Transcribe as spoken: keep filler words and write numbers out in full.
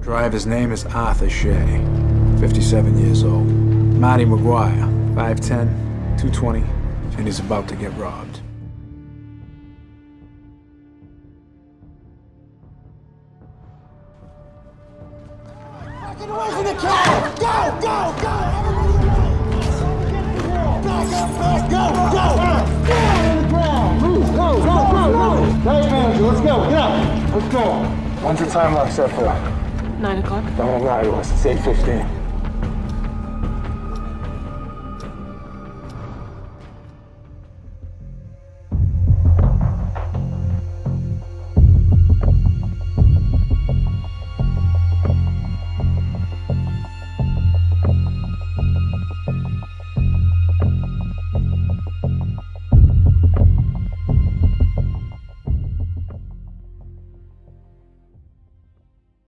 Driver's name is Arthur Shea, fifty-seven years old. Marty McGuire, five ten, two twenty, and he's about to get robbed. Get away from the car! Go, go, go! Back up, back, go, go! Down on the ground! Move, go, go, go, go! Hey, manager, let's go, get up! Let's go! When's the time lock set for? Nine o'clock. Don't lie to us, it's eight fifteen.